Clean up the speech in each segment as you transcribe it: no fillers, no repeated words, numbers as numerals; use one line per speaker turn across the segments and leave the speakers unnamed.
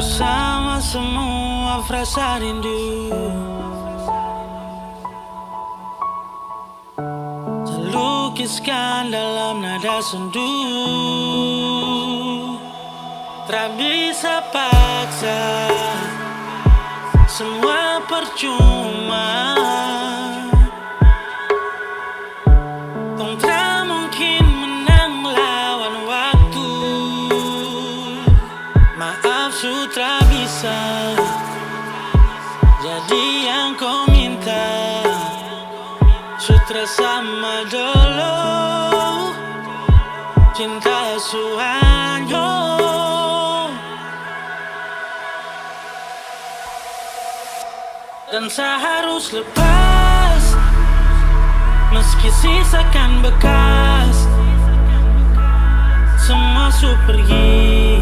Bersama semua frasa rindu, terlukiskan dalam nada sendu. Tak bisa paksa, semua percuma. Kau tak mungkin menang lawan waktu. Maaf sutra bisa jadi yang kau minta. Sutra sama dulu, cinta suanyo. Dan seharus lepas, meski sisakan bekas. Semua su pergi,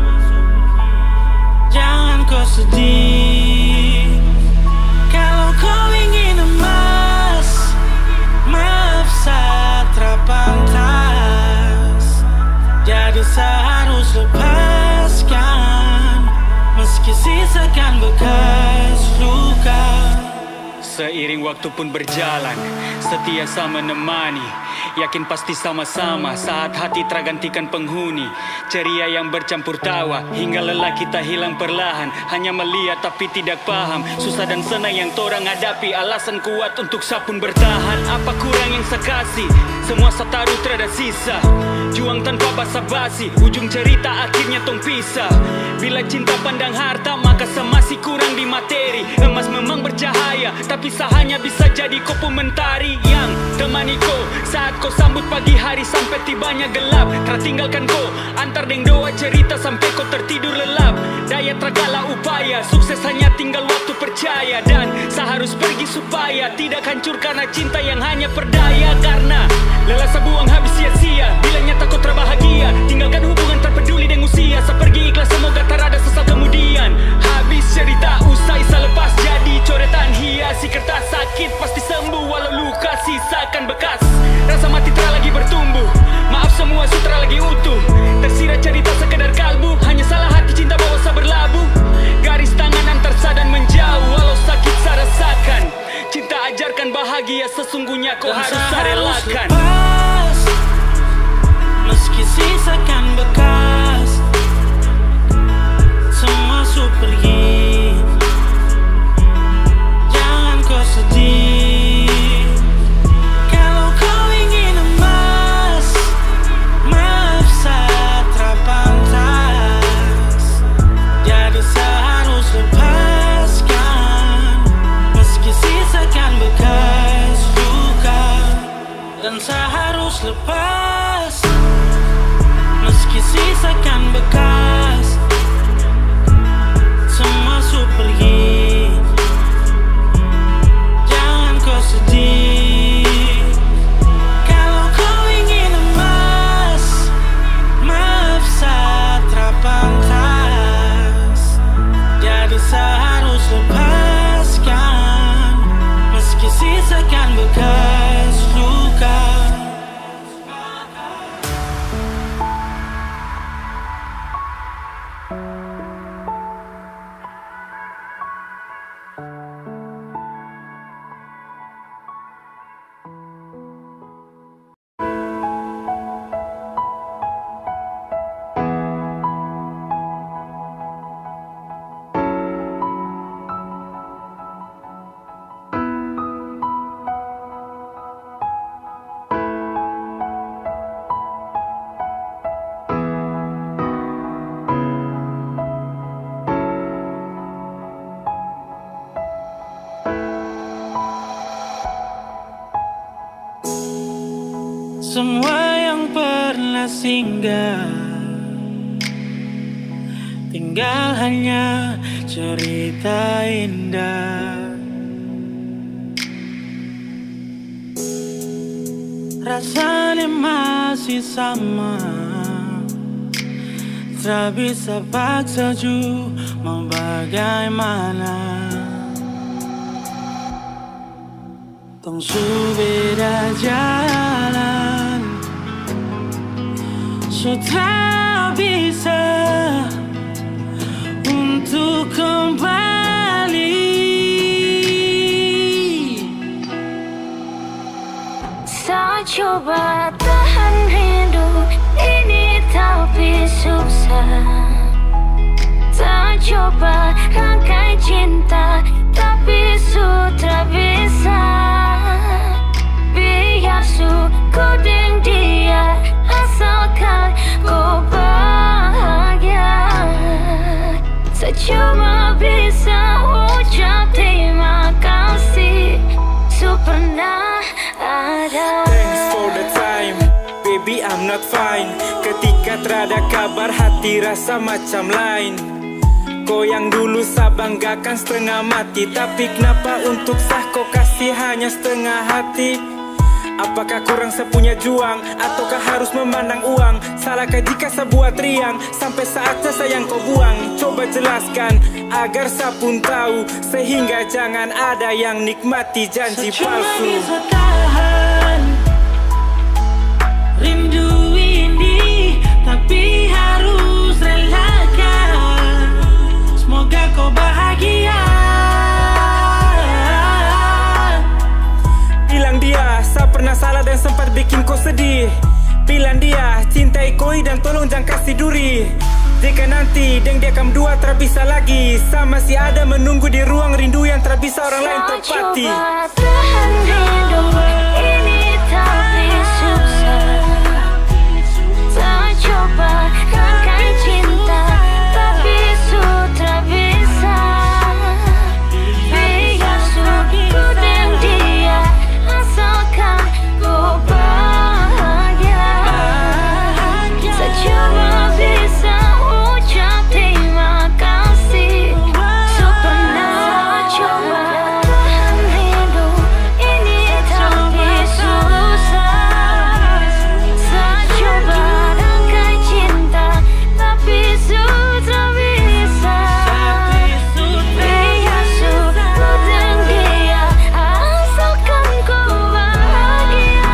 jangan kau sedih. Kalau kau ingin emas, maaf saat tak pantas. Jadi seharus lepaskan, meski sisakan bekas luka.
Seiring waktu pun berjalan, setia sama menemani. Yakin pasti sama-sama saat hati tergantikan penghuni. Ceria yang bercampur tawa, hingga lelah kita hilang perlahan. Hanya melihat tapi tidak paham, susah dan senang yang torang hadapi. Alasan kuat untuk sapun bertahan. Apa kurang yang sekasih, semua sataru terada sisa. Juang tanpa basa-basi, ujung cerita akhirnya tong pisah. Bila cinta pandang harta, maka masih kurang di materi. Emas memang bercahaya, tapi hanya bisa jadi kau pementari yang temani kau saat kau sambut pagi hari sampai tibanya gelap. Tertinggalkan kau antar deng doa cerita sampai kau tertidur lelap. Daya terkala upaya, sukses hanya tinggal waktu percaya. Dan seharus pergi supaya tidak hancur karena cinta yang hanya perdaya. Karena lelah sebuang habis sia-sia, bila nyata kau terbahagia. Tinggalkan hubungan terpeduli dengan usia. Sepergi ikhlas semoga tak ada sesal kemudian. Habis cerita usai selepas jadi coretan hiasi kertas. Sakit pasti sembuh walau luka sisakan bekas. Rasa mati telah lagi bertumbuh, maaf semua sutra lagi utuh. Tersirat cerita sekedar kalbu, hanya salah hati cinta bawa sabar labu. Garis tangan antar dan menjauh walau sakit saya rasakan. Cinta ajarkan bahagia sesungguhnya kau harus relakan.
Lepas, meski sisakan bekas. Semua su pergi, jangan kau sedih. Kalau kau ingin emas, maaf saat tak pantas. Jadi seharus lepaskan, meski sisakan bekas luka. Dan seharus lepas, meski sisakan bekas. Semua su pergi, jangan kau sedih. Kalau kau ingin emas, maaf saat tak pantas. Jadi seharus lepaskan, meski sisakan bekas luka. Semua yang pernah singgah, tinggal hanya cerita indah. Rasanya masih sama, tak bisa paksa ju mau bagaimana. Tong su beda jalan, su tak bisa
sangat fine. Ketika terada kabar hati rasa macam lain. Kau yang dulu saya banggakan setengah mati, tapi kenapa untuk sah kau kasih hanya setengah hati? Apakah kurang saya punya juang, ataukah harus memandang uang? Salahkah jika saya buat riang, sampai saatnya sayang kau buang? Coba jelaskan, agar saya pun tahu, sehingga jangan ada yang nikmati janji palsu.
Bisa tahan rindu ini, tapi harus relakan. Semoga kau bahagia.
Bilang dia, saya pernah salah dan sempat bikin kau sedih. Bilang dia, cintai koi dan tolong jangan kasih duri. Jika nanti deng dia kam dua tak bisa lagi, saya masih ada menunggu di ruang rindu yang tak bisa orang lain tepati.
Coba tahan rindu ini tapi susah. Tak coba rakai cinta tapi sudah bisa. Biar suku dan dia asalkan kau bahagia. Tak coba bisa ucap terima kasih. Supernah coba tahan rindu ini tapi susah. Tak coba rakai cinta tapi sudah bisa. Biar suku dan dia asalkan kau bahagia.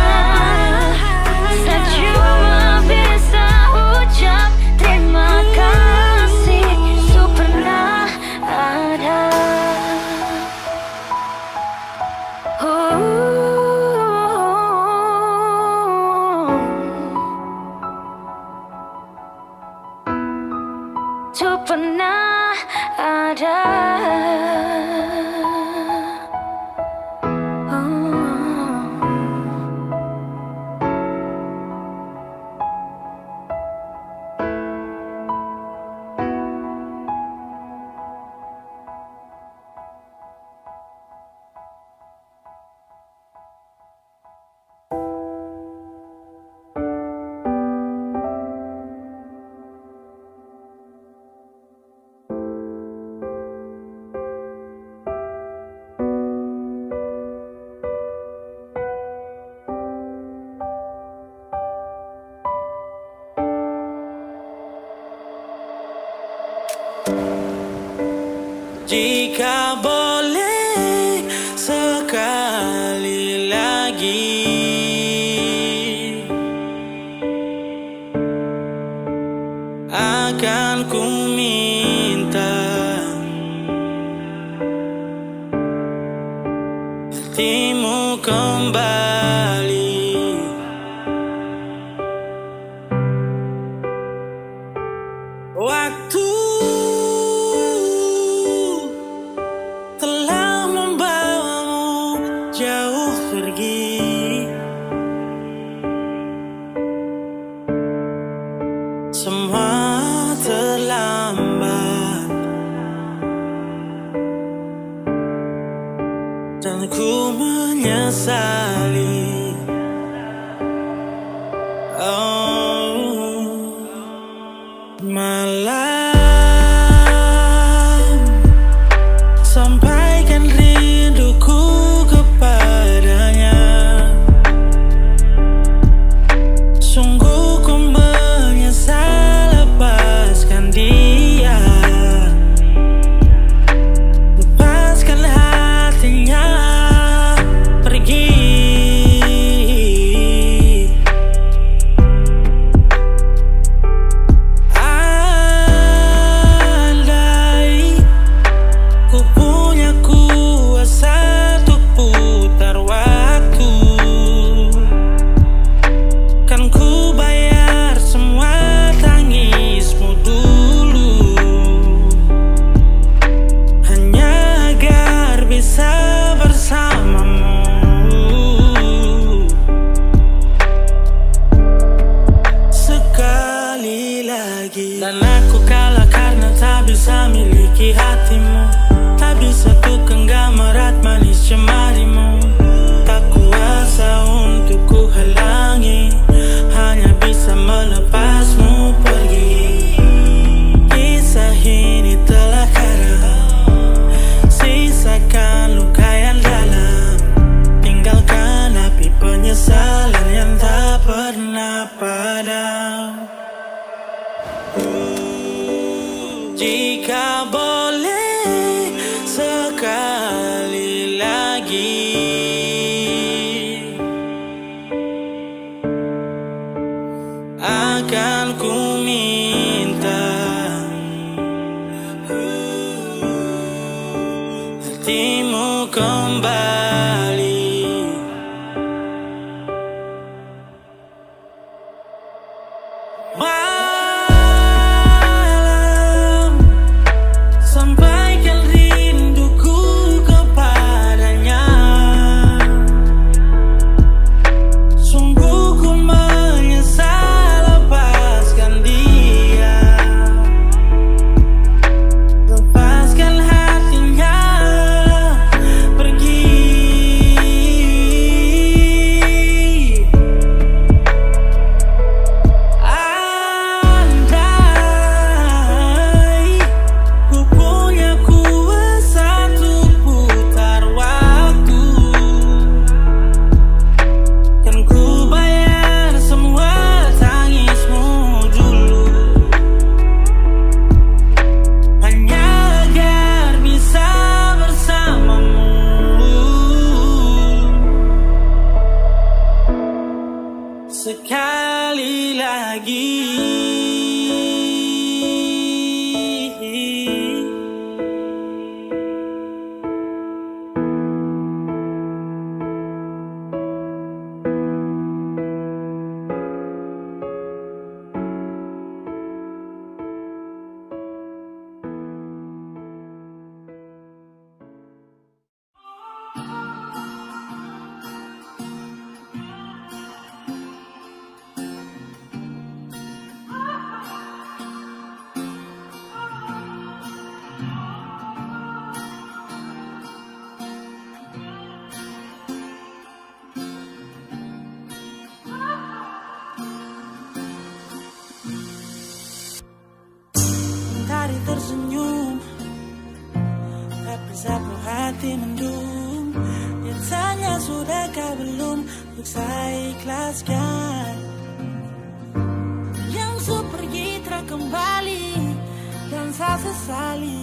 Tak coba bisa ucap terima kasih. Supernah ada. Supernah ada.
Jika boleh sekali lagi, akan ku minta hatimu kembali. Waktu telah membawamu jauh pergi. Semua terlambat dan ku menyesali. Malam sampaikan rinduku kepadanya. Sungguh ku menyesal lepaskan dia, lepaskan hatinya pergi. Dan aku kalah karena tak bisa miliki hatimu, tak bisa untuk genggam erat manis cemarimu. Tak kuasa untuk ku halangi, hanya melepasmu pergi. Kisah ini telah karam, sisakan luka yang dalam, tinggalkan api penyesalan yang tak pernah padam. Jika boleh sekali lagi, akan ku minta hatimu kembali. Malam, sampaikan rinduku kepadanya. Sungguh ku menyesal lepaskan dia, lepaskan hatinya pergi. Andai ku punya kuasa untuk putar waktu, kan ku bayar semua tangismu dulu, hanya agar bisa bersamamu. Sekali lagi. Mentari tersenyum, tapi sapu hati mendung. Dia tanya sudahkah belum, untuk saya ikhlaskan. Yang su pergi telah kembali, dan saya sesali.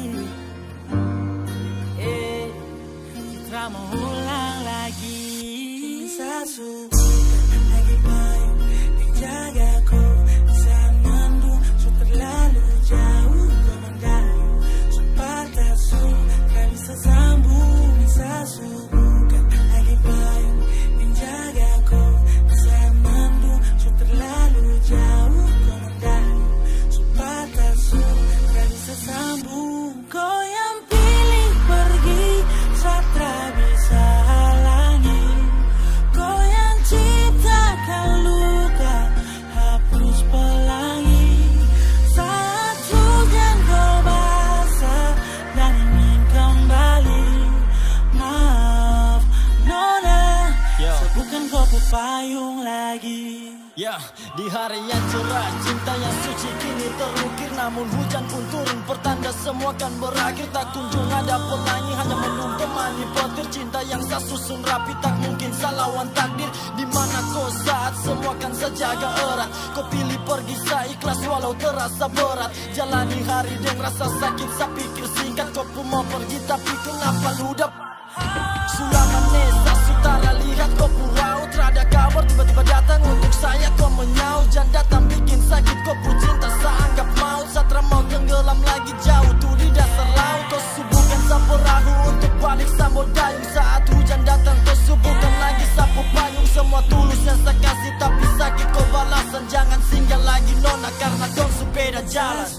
Citra mengulang lagi. Saya suka lagi main, menjagaku saat mendung. Su terlalu jauh kau mendayu, sempat tersu tak bisa sambung. Saya suka lagi main, menjagaku saat mendung. Su terlalu jauh kau mendayu, sempat tersu tak bisa sambung. Kau yang pilih pergi saat tak bisa halangi, kau yang ciptakan luka, hapus pelangi. Saat hujan kau basah dan ingin kembali, maaf nona, saya bukan kau pepayung lagi.
Ya, di hari yang cerah, cinta yang suci kini terukir. Namun hujan pun turun, pertanda semua kan berakhir. Tak kunjung ada pelangi, hanya mendung temani petir. Cinta yang saya susun rapi, tak mungkin salawan takdir. Di mana kau saat semua kan sejaga erat. Kau pilih pergi, saya ikhlas walau terasa berat. Jalani hari dengan rasa sakit, saya pikir singkat. Kau pun mau pergi, tapi kenapa ludah? Sulama Nesa, Sutara lihat kau purau. Terada kabar tiba-tiba datang untuk saya, kau menyaut. Jangan datang bikin sakit, kau pun cinta saya anggap maut. Satra mau tenggelam lagi jauh tuh di dasar laut. Kau subuhkan sapu perahu untuk balik sambo dayung. Saat hujan datang kau subuhkan lagi sapu payung. Semua tulus yang saya kasih, tapi sakit kau balasan. Jangan singgah lagi nona, karena dong sepeda jalan.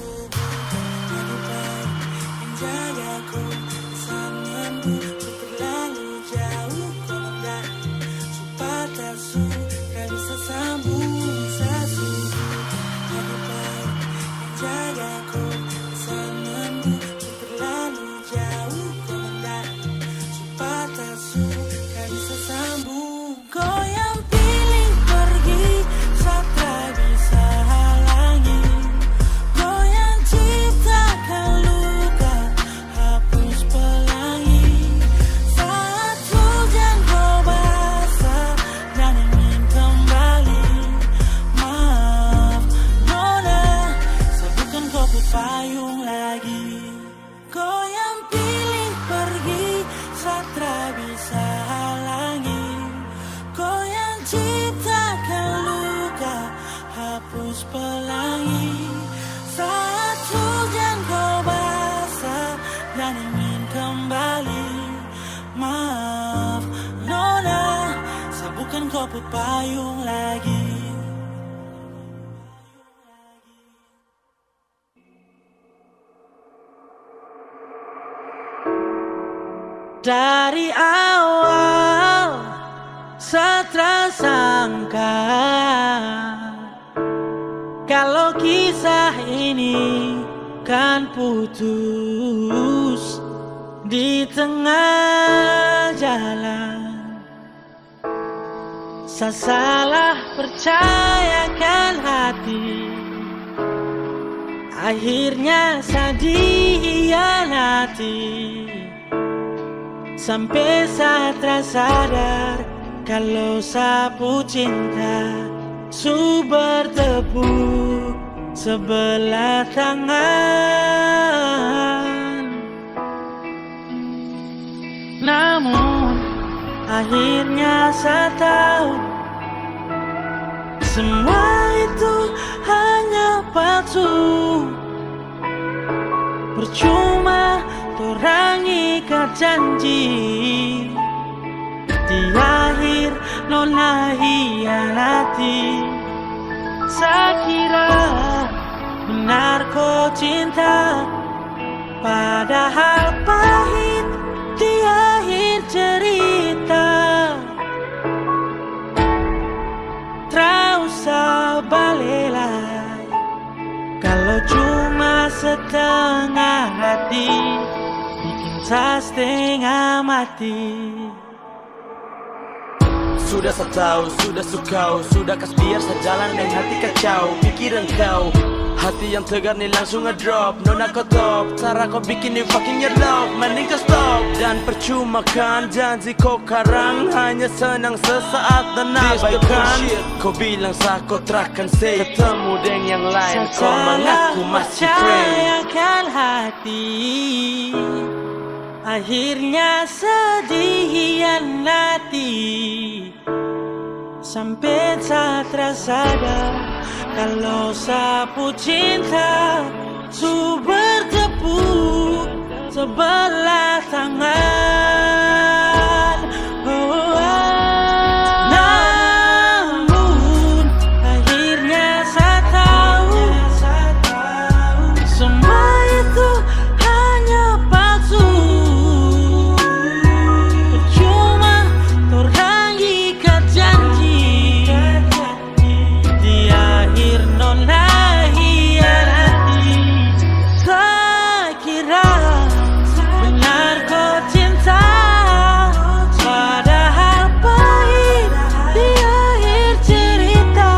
Menjagaku saat mendung. Terlalu jauh kau mendayu, sempat tersu tak bisa sambung. Saya suka lebih baik menjagaku saat mendung. Terlalu jauh kau mendayu, sempat tersu tak bisa sambung. Kau yang pilih pergi saat tak bisa ku payung lagi. Kau yang pilih pergi saat tak bisa halangi. Kau yang ciptakan luka, hapus pelangi. Saat hujan kau basah dan ingin kembali. Maaf, Nona, saya bukan kau payung lagi. Dari awal saya tak sangka kalau kisah ini kan putus di tengah jalan. Saya salah percayakan hati, akhirnya saya dikhianati. Sampai saya tersadar kalau sapu cinta su bertepuk sebelah tangan. Namun akhirnya saya tahu semua itu hanya palsu. Percuma orang ikat janji, di akhir Nona hianati. Saya kira benar kau cinta, padahal pahit di akhir cerita. Tak usah balik lagi kalau cuma setengah hati, bikin saya setengah mati.
Sudah saya tahu, sudah sukau, sudah kas biar saya jalan dengan hati kacau. Pikiran kau, hati yang tegar nih langsung ngedrop. Nona kau top, cara kau bikin nih fucking your love. Mending kau stop, dan percuma kan janji kau karang. Hanya senang sesaat dan abaikan. Kau bilang saya kau terakan say, ketemu dengan yang lain. Kau mengaku masih friend.
Hati akhirnya sedih hianati. Sampai saya tersadar kalau sapu cinta su bertepuk sebelah tangan. Namun akhirnya saya tahu semua itu hanya palsu. Percuma orang ikat janji, di akhir Nona hianati. Saya kira benar kau cinta, padahal pahit di akhir cerita.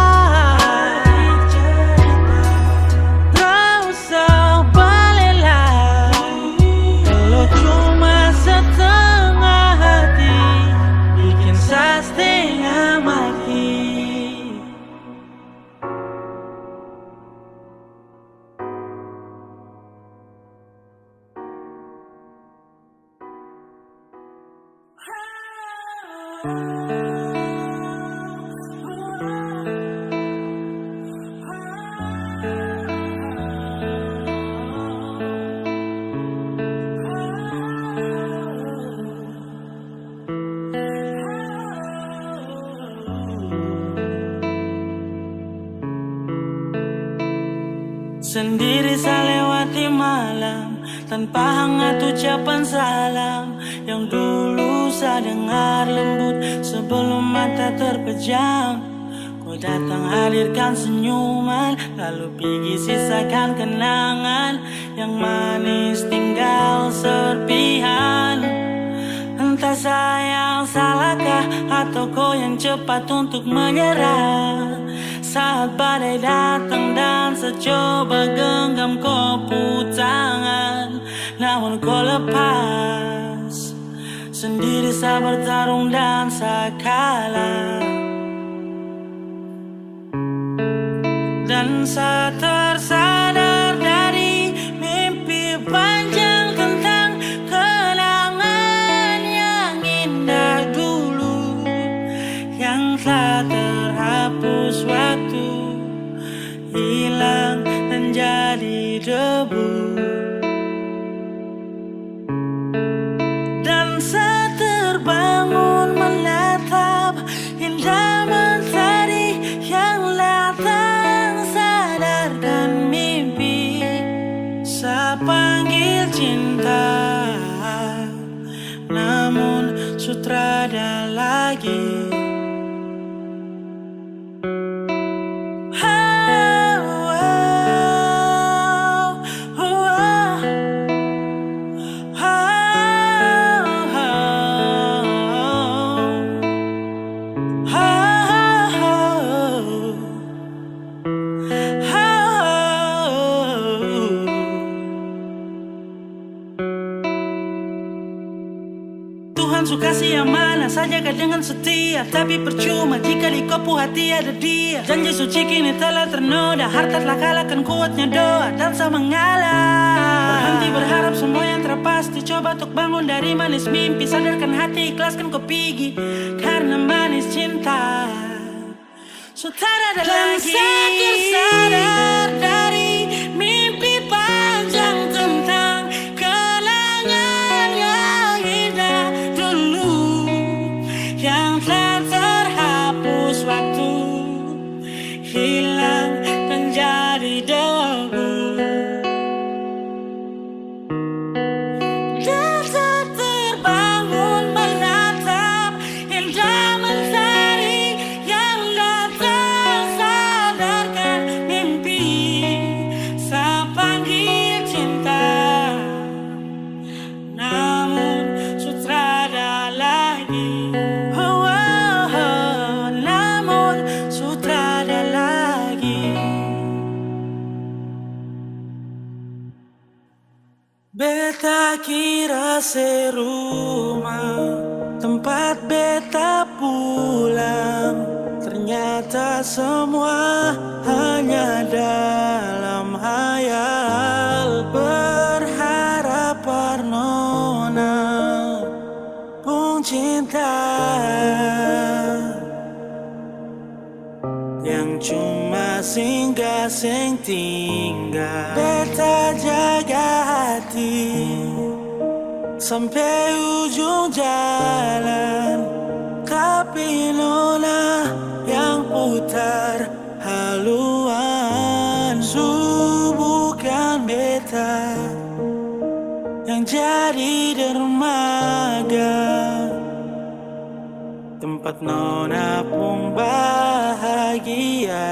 Tak usah balik lagi kalau cuma setengah hati, bikin saya setengah mati. Sendiri saya lewati malam tanpa hangat ucapan salam yang dulu saya dengar lembut sebelum mata terpejam. Kau datang hadirkan senyuman, lalu pergi sisakan kenangan yang manis tinggal serpihan. Entah saya yang salahkah atau kau yang cepat untuk menyerah. Saat badai datang dan saya coba genggam kopu tangan, namun kau lepas. Sendiri saya bertarung dan saya kalah. Dan saya tersadar debu. Dan saat terbangun menatap indah mentari yang datang, sadarkan mimpi saya panggil cinta, namun sutrada lagi. Tuhan suka yang mana saja dengan setia, tapi percuma jika di kopu hati ada dia. Janji suci kini telah ternoda, harta telah kalahkan kuatnya doa dan sama mengalah. Berhenti berharap semua yang terpasti, coba untuk bangun dari manis mimpi. Sadarkan hati, ikhlaskan kau pergi, karena manis cinta sudah ada lagi. Dan sadar dari mimpi panjang tentang kenangan yang indah dulu, yang telah terhapus waktu, hilang menjadi debu. Dan terbangun menatap indah mentari yang datang, sadarkan mimpi saya panggil cinta, namun sutrada lagi. Oh, oh, oh, namun sutrada lagi. Beta kira serumah tempat beta pulang, ternyata semua hanya dalam hayal. Berharap Parnona pun cinta yang cuma singgah sing tinggal. Beta jaga hati sampai ujung jalan, tapi Nona yang putar haluan. Bukan beta yang jadi dermaga, tempat Nona pun bahagia.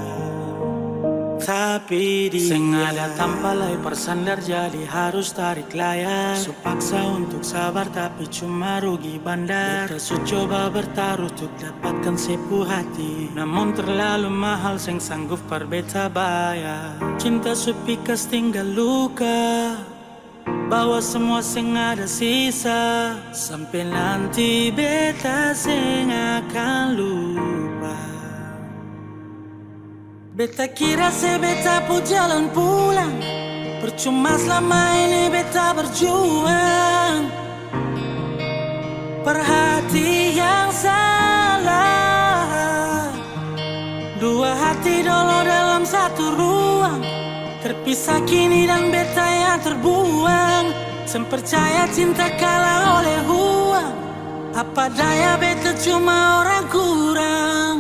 Tapi dia sengaja tanpa lay bersandar, jadi harus tarik layar. Supaksa untuk sabar tapi cuma rugi bandar. Beta coba bertaruh untuk dapatkan sepuh hati, namun terlalu mahal seng sanggup perbeta bayar. Cinta supikas tinggal luka, bawa semua sing ada sisa, sampai nanti beta sing akan lupa. Beta kira beta pu jalan pulang, percuma selama ini beta berjuang. Perhati yang salah, dua hati dolo dalam satu ruang, terpisah kini dan beta yang terbuang. Sempercaya cinta kalah oleh uang, apa daya beta cuma orang kurang.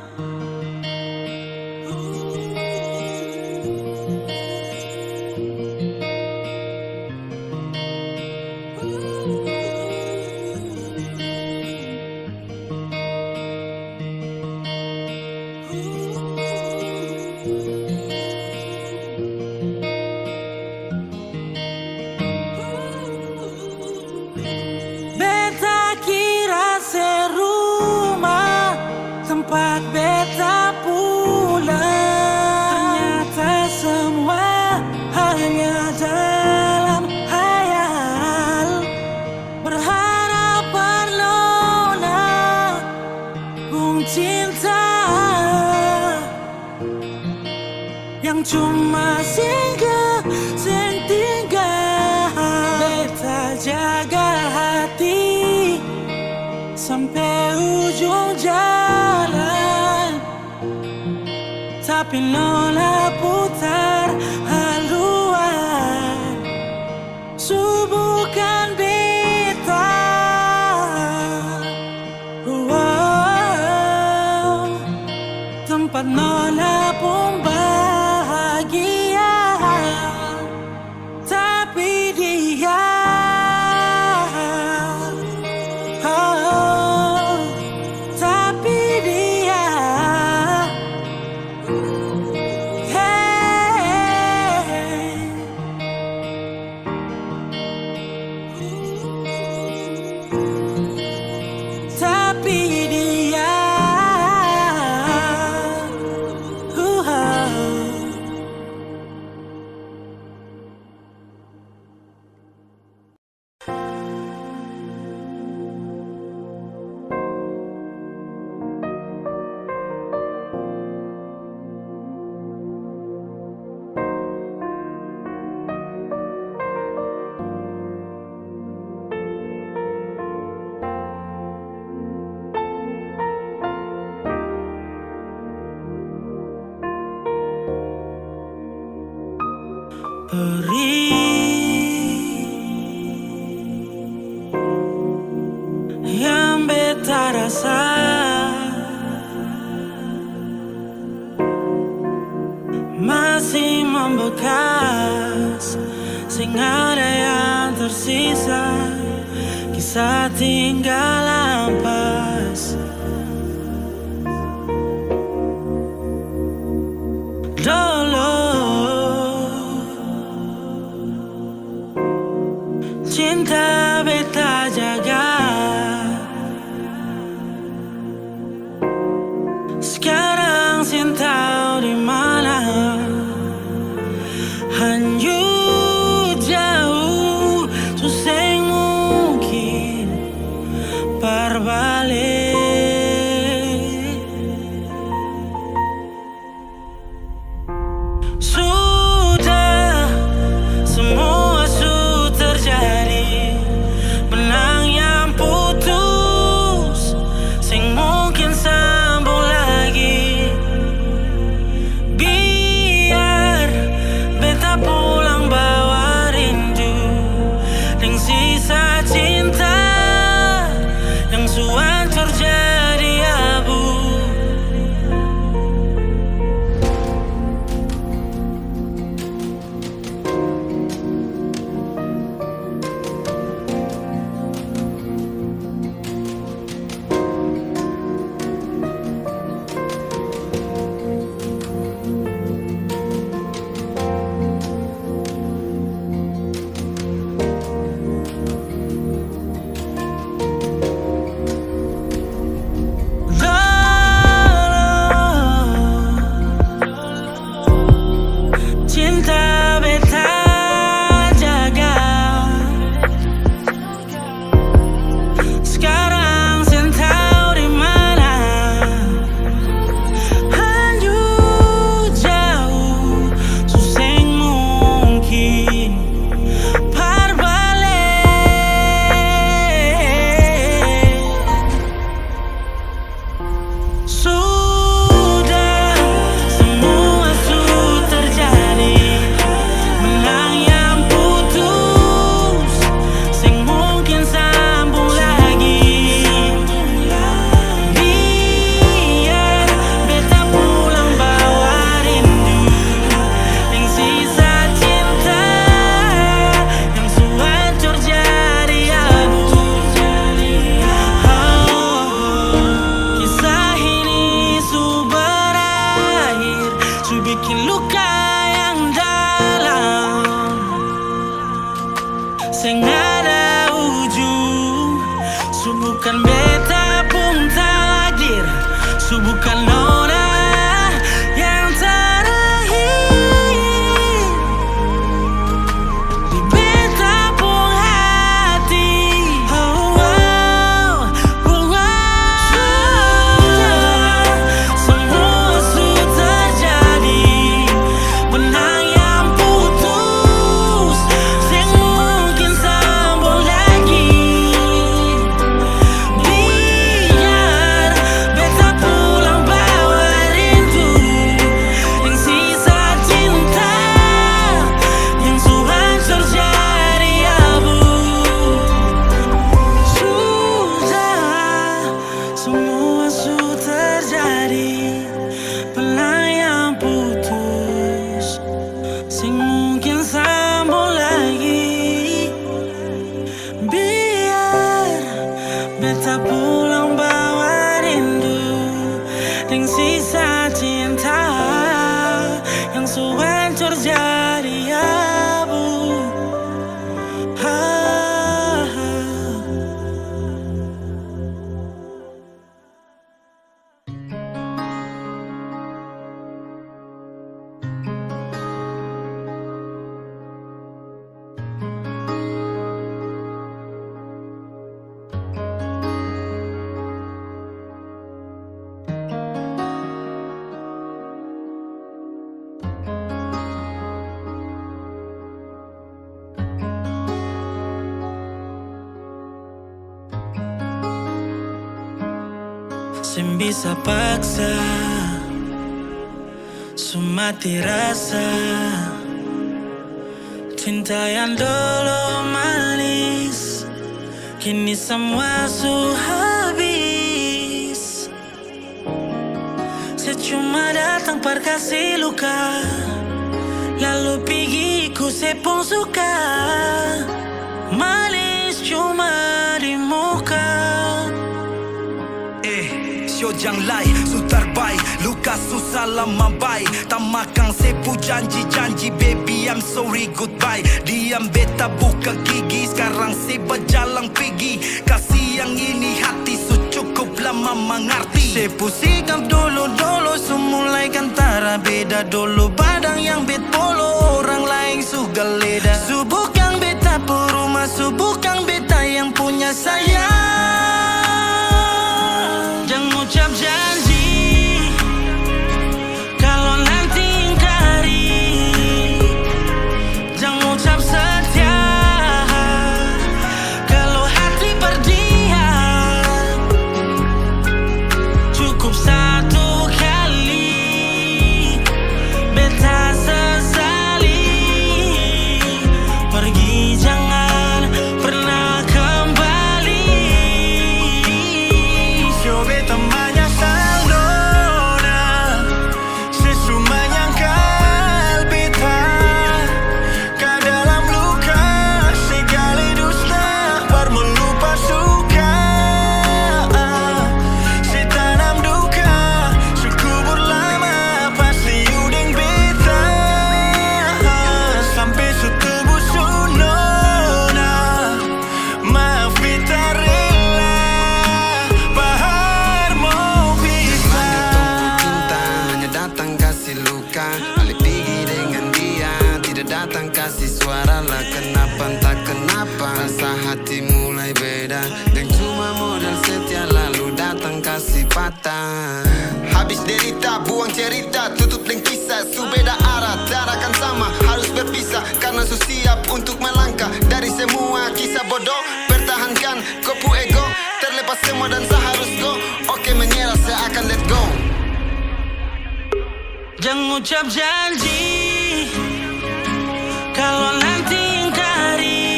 Tempat beta pulang, ternyata semua hanya dalam hayal. Berharap Parnona pun cinta yang cuma singgah sing tinggal. Beta jaga hati sampai ujung jalan, tapi Nona putar haluan. yang beta rasa masih membekas, sing ada yang tersisa, kisah tinggal ampas. Dulu cinta beta jaga, sekarang cinta di mana? Hanyut jauh, susah mungkin berbalik. Sudah, semua sudah terjadi. Benang yang putus, sing mungkin sambung lagi. Biar beta pulang bawa rindu dan sisa cinta yang hancur jadi abu. Cinta beta jaga, sekarang cinta di mana? Hanyut jauh, susah mungkin berbalik. Sudah, semua sudah terjadi. Benang yang putus, sing mungkin sambung lagi. Biar beta pulang bawa rindu yang sisa cinta yang hancur jadi abu. Kisah ini su berakhir, su bikin luka yang dalam, sing ada ujung. Su bukan beta pun takdir, su bukan nona yang terakhir di beta pun hati. Semua sudah terjadi. Benang yang putus, sing mungkin sambung lagi. Biar beta pulang bawa rindu yang sisa cinta yang hancur jadi abu. Sudah, semua sudah terjadi. Benang yang putus, sing mungkin sambung lagi. Biar beta pulang bawa rindu dan sisa cinta yang hancur jadi abu. Sem bisa paksa, su mati rasa, Cinta yang dulu manis, kini semua su habis. Saya cuma datang perkasih luka, lalu pergi ku sepung suka. Manis cuma di muka.
Sio jang lai, su terbaik. Luka su salam mabai. Tak makan sepu janji-janji. Baby I'm sorry goodbye. Diam beta buka gigi. Sekarang si berjalan pergi. Kasih yang ini hati su cukup lama mengerti. Sepu sikap dulu-dulu su mulai kantara. Beda dulu badang yang bet polo. Orang lain su galeda. Su bukan beta perumah. Su bukan beta yang punya sayang.
Ucap janji kalau nanti ingkari, jangan ucap setia kalau hati berdiam. Cukup satu kali beta sesali, pergi jangan pernah kembali.
Sio beta
habis derita, buang cerita, tutup link kisah. Su beda arah, tak akan sama, harus berpisah. Karena su siap untuk melangkah dari semua kisah bodoh. Pertahankan kopu ego, terlepas semua dan seharus go. Oke menyerah, saya akan let go.
Jangan ucap janji kalau nanti ingkari,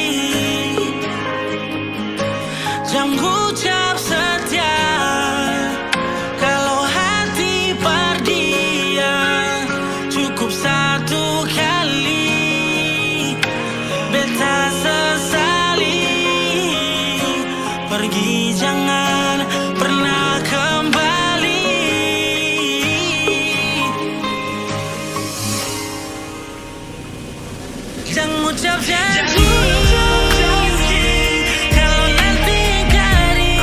jangan ucap setia kalau hati berdiam. Cukup satu kali beta sesali, pergi jangan pernah kembali. Jangan ucap janji kalau nanti ingkari,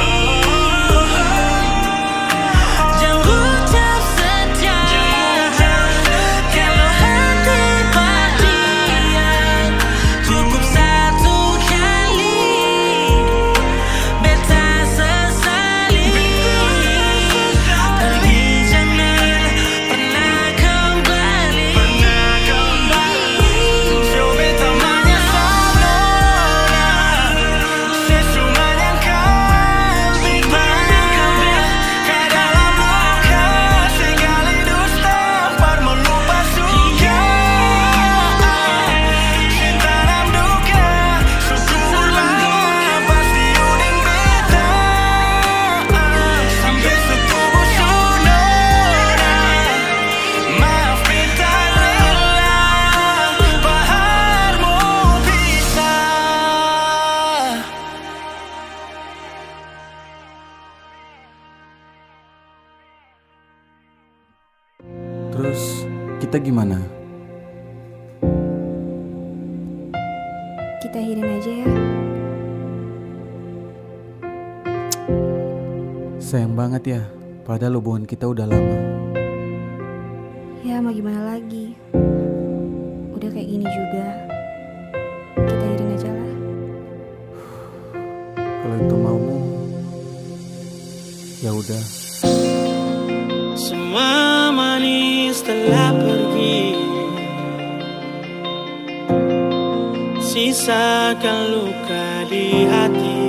jangan ucap setia kalau hati berdiam. Cukup satu kali beta sesali, pergi jangan pernah kembali.
Terus kita gimana?
Kita akhirin aja ya.
Sayang banget ya, padahal hubungan kita udah lama.
Ya mau gimana lagi, udah kayak gini juga. Kita akhirin aja lah.
Kalau itu maumu, ya udah.
Semua manis telah pergi, sisakan luka di hati.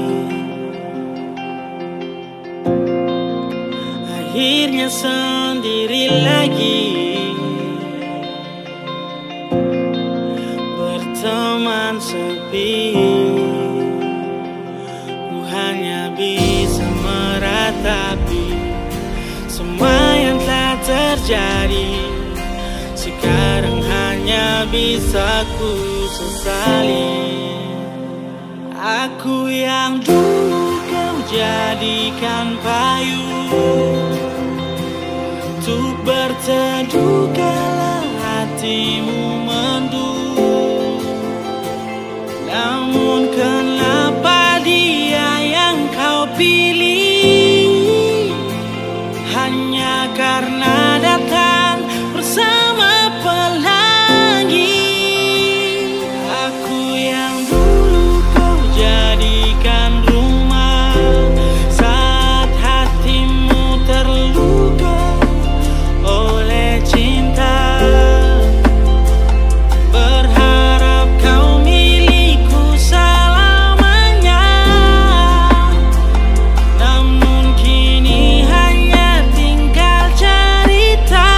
Akhirnya sendiri lagi, berteman dan sepi. Ku hanya bisa meratapi semua yang telah terjadi. Sekarang hanya bisa ku sesali. Aku yang dulu kau jadikan payung untuk berteduh kala hatimu mendung. Namun kenapa dia yang kau pilih? Hanya karena datang bersama pelangi. Aku yang dulu kau jadikan rumah saat hatimu terluka oleh cinta. Berharap kau milikku selamanya. Namun kini hanya tinggal cerita.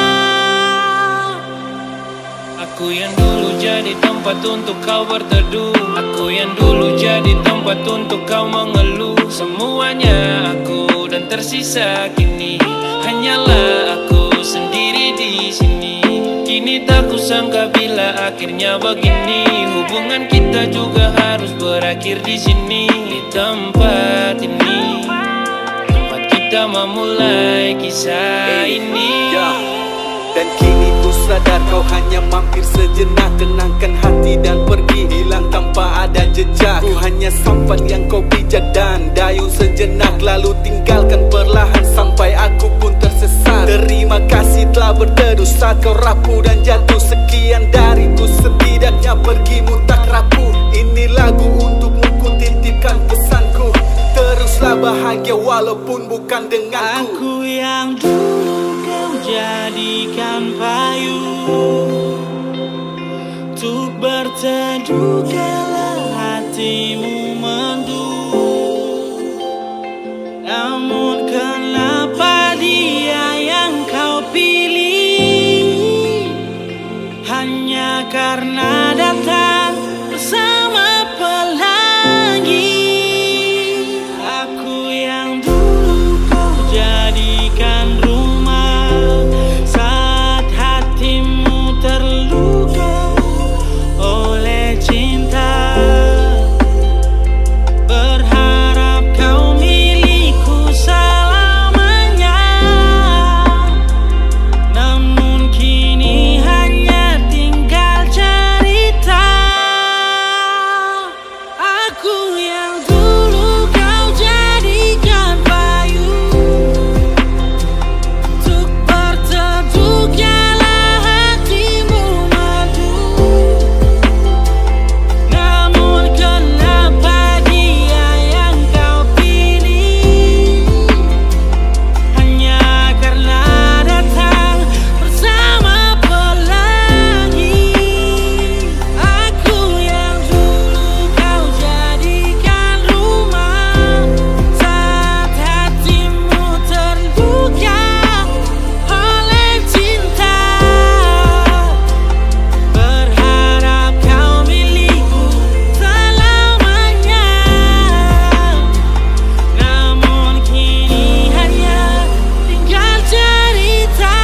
Aku yang dulu jadi tempat untuk kau berteduh. Aku yang dulu jadi tempat untuk kau mengeluh. Semuanya aku dan tersisa kini hanyalah aku sendiri di sini. Kini tak kusangka bila akhirnya begini. Hubungan kita juga harus berakhir di sini. Di tempat ini, tempat kita memulai kisah ini.
Dan kini ku sadar kau hanya mampir sejenak, tenangkan hati dan pergi, hilang tanpa ada jejak. Ku hanya sampan yang kau pijak dan dayung sejenak, lalu tinggalkan perlahan sampai aku pun tersesat. Terima kasih telah berteduh saat kau rapuh dan jatuh. Sekian dariku setidaknya pergimu tak rapuh. Ini lagu untukmu, ku titipkan pesanku. Teruslah bahagia walaupun bukan denganku.
Aku yang dulu kau jadikan payung untuk berteduh kala hatimu mendung. Namun kenapa dia yang kau pilih? Hanya karena datang bersama pelangi. Aku yang dulu kau jadikan rumah saat hatimu terluka oleh cinta. Berharap kau milikku selamanya. Namun kini hanya tinggal cerita. Aku yang dulu kau jadikan payung untuk berteduh kala hatimu mendung. Namun kenapa dia yang kau pilih? Hanya karena datang bersama pelangi. Aku yang dulu kau jadikan rumah saat hatimu terluka oleh cinta. Berharap kau milikku selamanya. Namun kini hanya tinggal cerita.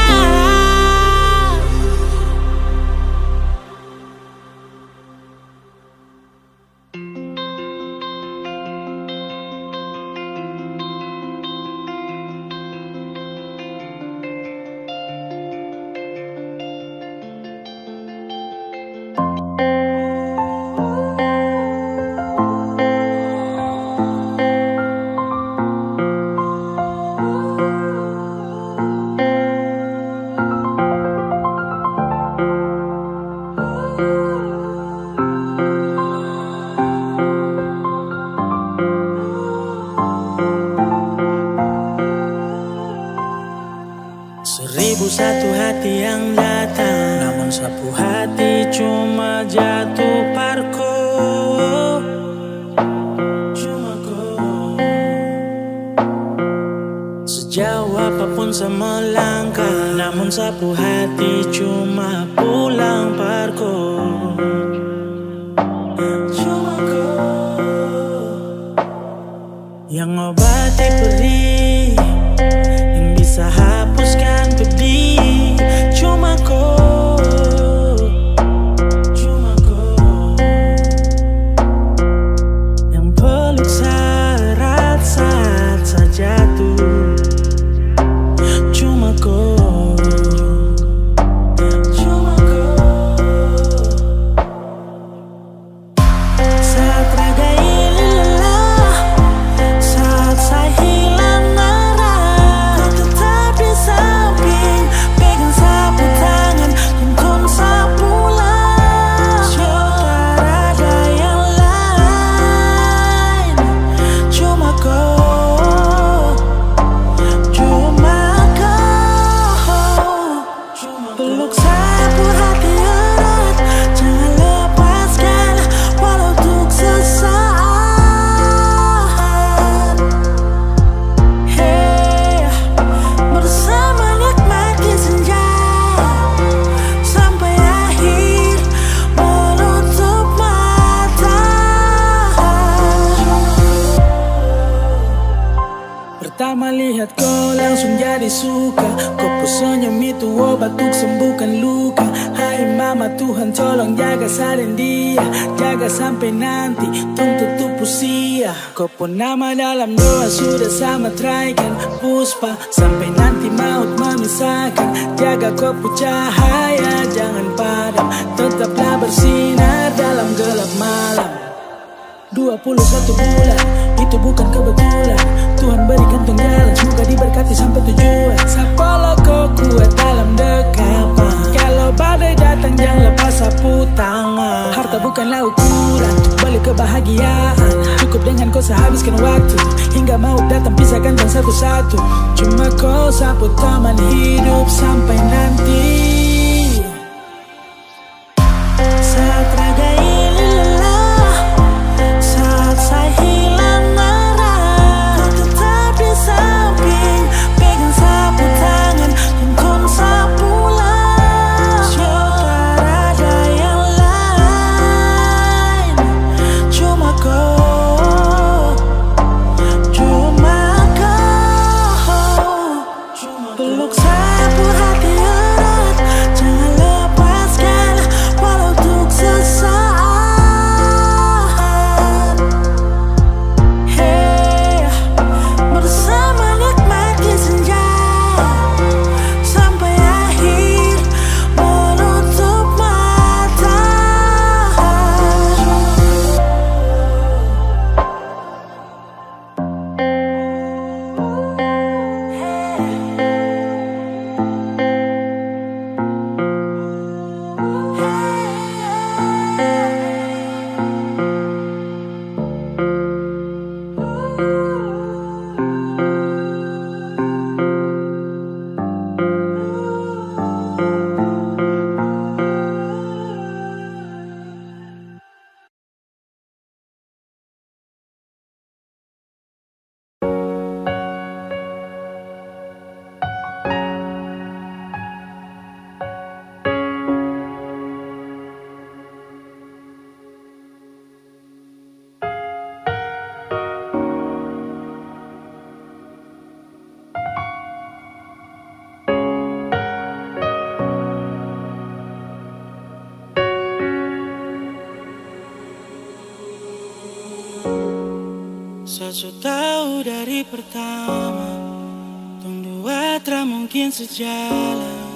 Seribu satu hati yang datang, namun sapu hati cuma jatuh parko. Cuma kau. Sejauh apapun sama langkah, namun sapu hati cuma pulang parko. cuma kau yang ngobati perih, yang bisa hapuskan pedih. Cuma kau, cuma kau yang peluk saat saya jatuh. Cuma kau, cuma kau saat raga ini lelah, saat saya hilang arah. Kau tetap di samping, pegang sapu tangan, tuntun sapulah. Tak ada yang lain, cuma kau. Peluk sapu hati erat, jangan lepaskan walau untuk sesaat. Hey, bersama nikmati senja sampai akhir menutup mata. Pertama lihat kau langsung jadi suka. Kau senyum itu obat untuk sembuhkan luka. Hai mama Tuhan tolong jaga saya dan dia, jaga sampai nanti tong tutup usia. Kau pun nama dalam doa sudah sama traikan puspa. Sampai nanti maut memisahkan, jaga kau cahaya jangan padam. Tetaplah bersinar dalam gelap malam. 21 bulan, itu bukan kebetulan. Tuhan berikan tong jalan, semoga diberkati sampai tujuan. Sapalah kau kuat dalam dekapan. Kalau badai datang jangan lepas sapu tangan. Harta bukanlah ukuran untuk balik kebahagiaan. Cukup dengan kau sehabiskan waktu, hingga maut datang pisahkan dan satu-satu. Cuma kau sapu taman hidup sampai nanti. Saat raga ini lelah, saat saya hilang arah. Kau tetap di samping, pegang sapu tangan, tuntun sapulah. Tak ada yang lain, cuma kau, cuma kau. Peluk sapu hati erat, jangan lepaskan walau untuk sesaat. Hey, bersama nikmati senja sampai akhir menutup mata. Saya tahu dari pertama, tong dua tak mungkin sejalan.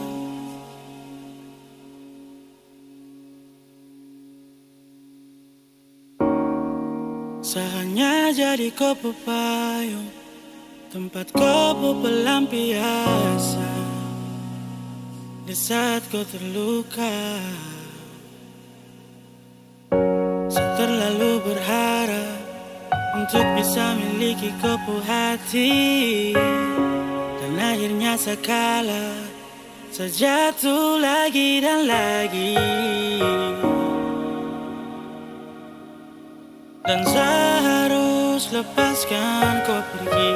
Saya hanya jadi kopo payung, tempat kopo pelampiasan di saat kau terluka. Saya terlalu berharap untuk bisa miliki kopo hati, dan akhirnya saya kalah, saya jatuh lagi dan lagi. Dan saya harus lepaskan kau pergi.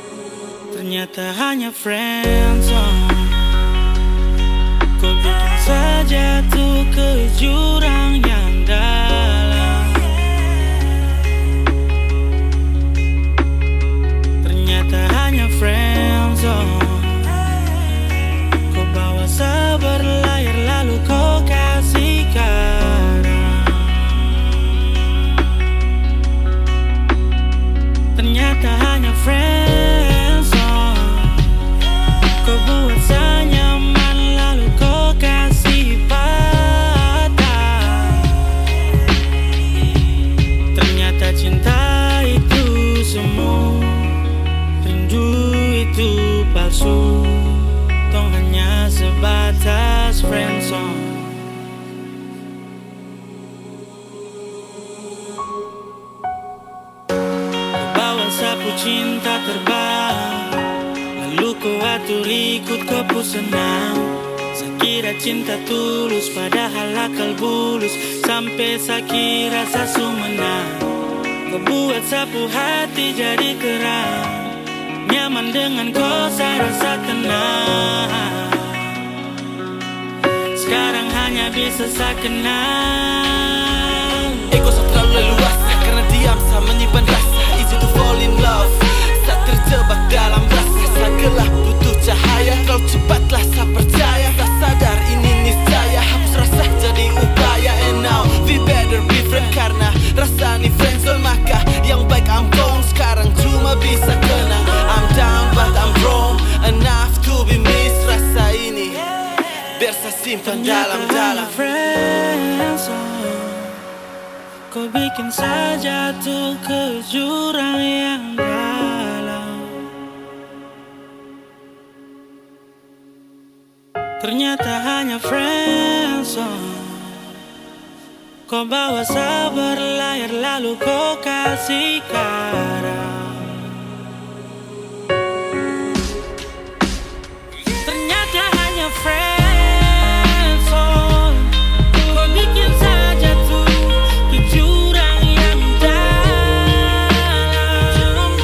Ternyata hanya friendzone. Kau bikin jatuh ke jurang yang dalam. Ternyata hanya friendzone. Kau bawa seberlayar lalu kau kasih garam. Ternyata hanya friendzone. Kau buat saya nyaman lalu kau kasih patah. Ternyata cinta itu semu, rindu itu palsu. Tong hanya sebatas friendzone. Kau bawa sapu cinta terbang, lalu kau atur ikut kau senang. Saya kira cinta tulus, padahal akal bulus. Sampai saya kira saya menang. Kau buat sapu hati jadi terang. Nyaman dengan kau saya rasa tenang. Sekarang hanya bisa saya kenal.
Ego saya terlalu leluasa, karena diam saya menyimpan rasa. Easy to fall in love, saya terjebak dalam rasa. Saya gelap butuh cahaya, terlalu cepatlah saya percaya. Tak sadar ini niscaya, hapus rasa jadi upaya. And now we better be friend, karena rasa ni friendzone. Maka yang baik I'm gone, sekarang cuma bisa kenang. I'm down but I'm wrong, enough to be missed. Rasa ini biar saya simpan dalam-dalam.
Kau bikin saya jatuh ke jurang yang dalam. Ternyata hanya friendzone. Kau bawa saya berlayar lalu kau kasih garam. Ternyata hanya friendzone. Kau bikin saya jatuh ke jurang yang dalam.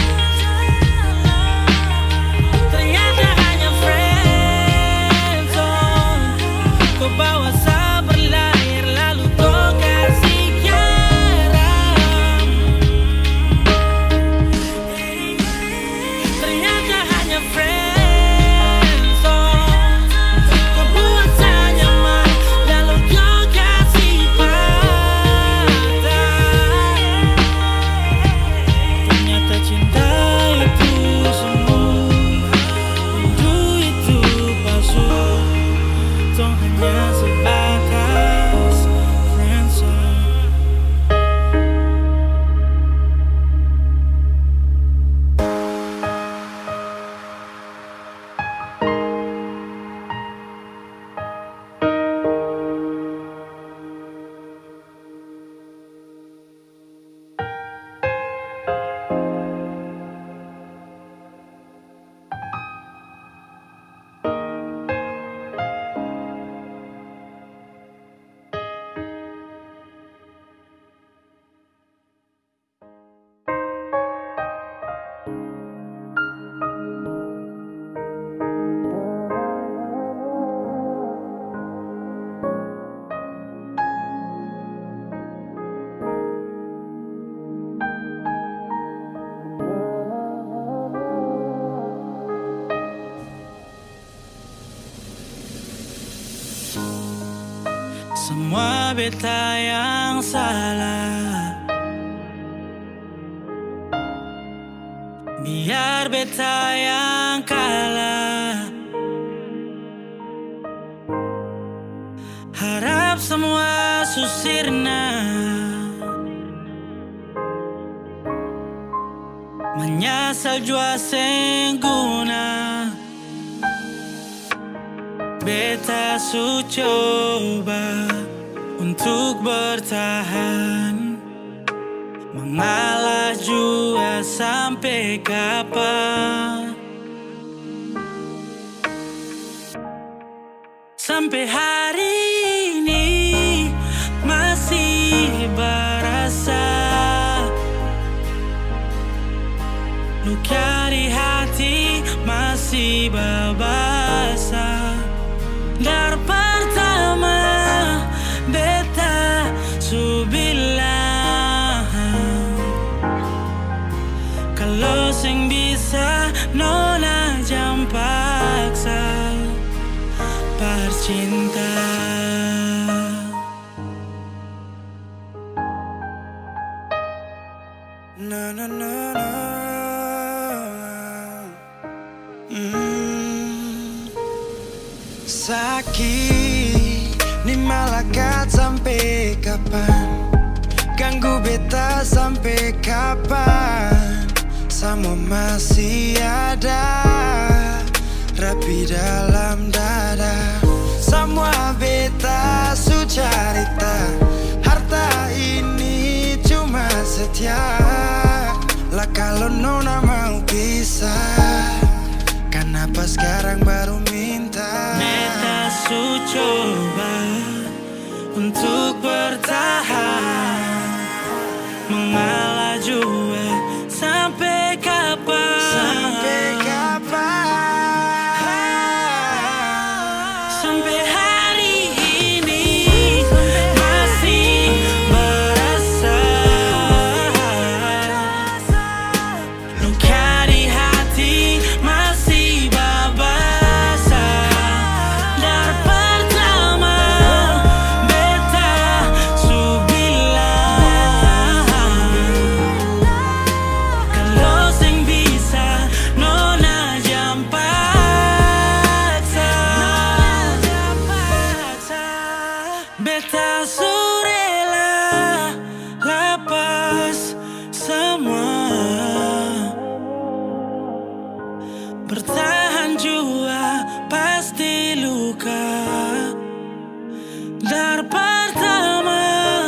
Ternyata hanya friendzone. Kau bawa saya berlayar lalu kau kasih garam. Ternyata hanya friendzone. Kau buat saya nyaman lalu kau kasih patah. Ternyata cinta itu semu, rindu itu palsu. Tong hanya sebatas friendzone. Semua beta yang salah, biar beta yang kalah. Harap semua susirna, menyesal jua seng guna. Beta su coba untuk bertahan, mengalah jua sampai kapan. Sampai hari ini masih berasa luka di hati masih berbahasa. Dari pertama
Sakit ni malakat sampai kapan? Ganggu beta sampai kapan? Semua masih ada rapi dalam dada. Semua beta su carita, harta ini cuma setia. Lah kalau nona mau pisah, kenapa sekarang baru minta?
Beta su coba untuk bertahan, mengalah jua sampai kapan?
Sampai kapan?
Sampai hari ini masih berasa luka di hati, masih babasa. Dari pertama beta su bilang, kalau sing bisa nona jam paksa. Beta su rela lepas semua, bertahan jua pasti luka. Dari pertama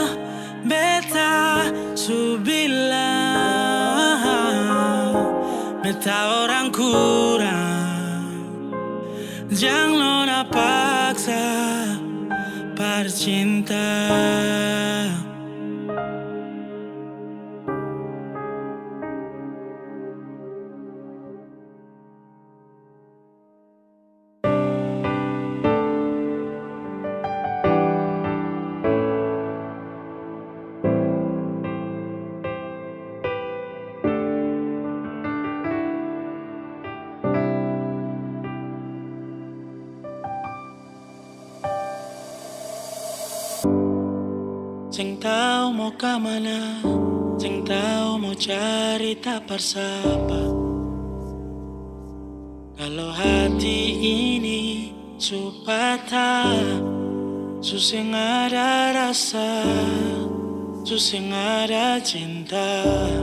beta su bilang, beta orang kurang, jangan nona paksa bercinta. Cing tahu mau kemana, cing tahu mau cari tak bersapa. Kalau hati ini su patah, su sing ada rasa, su sing ada cinta,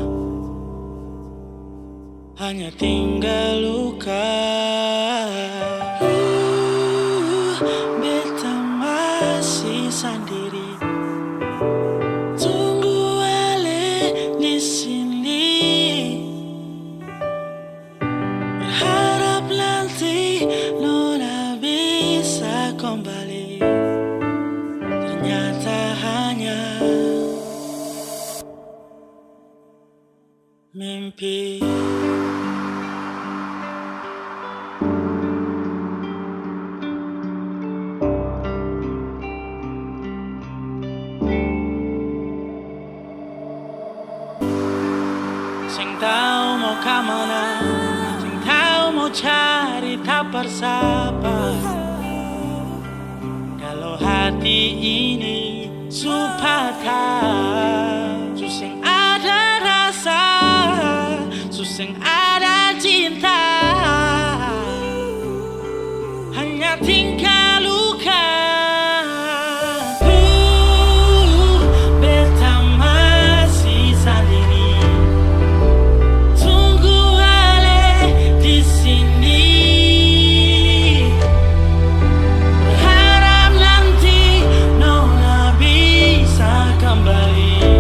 hanya tinggal luka. Beta masih sendiri, tunggu ale di sini, berharap nanti nona bisa kembali. Ternyata hanya mimpi. Sing tahu mau kemana, sing tahu mau cari tak bersapa. Kalau hati ini su patah, su sing ada rasa, su sing ada cinta, hanya tinggal luka. Beta masih sendiri, tunggu ale di sini, berharap nanti nona bisa kembali.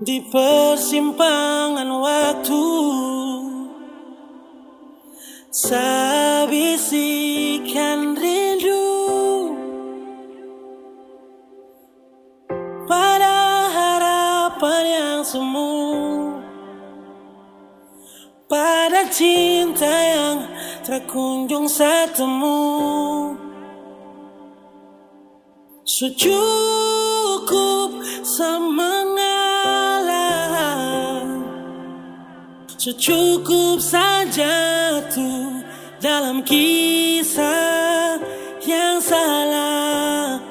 di persimpangan waktu, sabisikan rindu pada harapan yang semu, pada cinta yang tak kunjung setemu. Secukup semengalah, secukup saja tuh dalam kisah yang salah.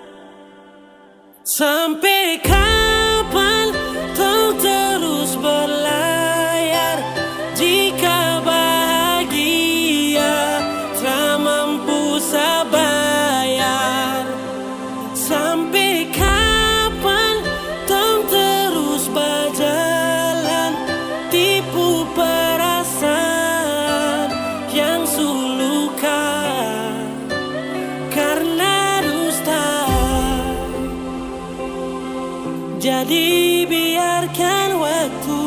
Sampai kapan kau terus berlayar jika bahagia tak mampu sabayar? Sampai kapan kau terus berjalan tipu perasaan yang suluka karena dusta? Jadi biarkan waktu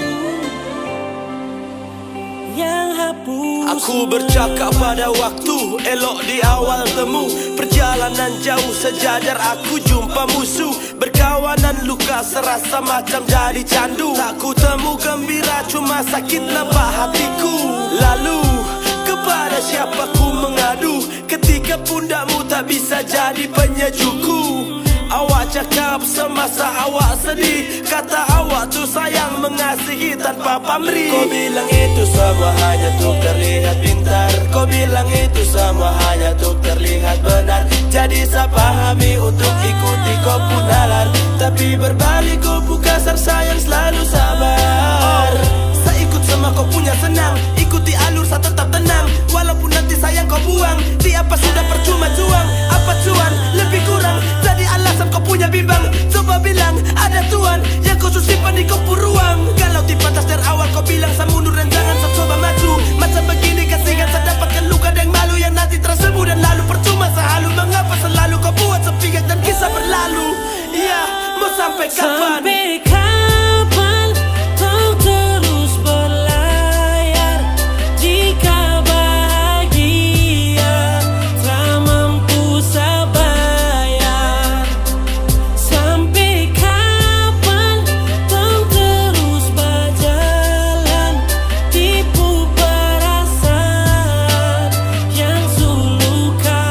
yang hapus.
Aku bercakap pada waktu, elok di awal temu. Perjalanan jauh sejajar aku jumpa musuh. Berkawanan luka serasa macam jadi candu. Tak ku temu gembira, cuma sakit nampak hatiku. Lalu kepada siapa ku mengadu ketika pundakmu tak bisa jadi penyejukku? Awak cakap semasa awak sedih, kata awak tu sayang mengasihi tanpa pamrih. Kau bilang itu semua hanya untuk terlihat pintar, kau bilang itu semua hanya untuk terlihat benar. Jadi saya pahami untuk ikuti kau pun nalar, tapi berbalik kau bukan sayang selalu sabar. Saya ikut sama kau punya senang, ikuti alur saya tetap tenang. Walaupun nanti sayang kau buang, di apa sudah percuma juang. Apa cuan lebih kurang, jadi alasan kau punya bimbang. Coba bilang ada tuan yang kau simpan di kopu ruang. Kalau di pantas dari awal kau bilang saya mundur dan jangan saya coba maju. Macam begini kasihan saya dapatkan luka dan malu yang nanti tersembuh dan lalu percuma sehalu. Mengapa selalu kau buat sepihak dan kisah berlalu? Iya, mau sampai kapan?
Sampai kapan kau terus berlayar jika bahagia tak mampu sabayar? Sampai kapan kau terus berjalan tipu perasaan yang suluka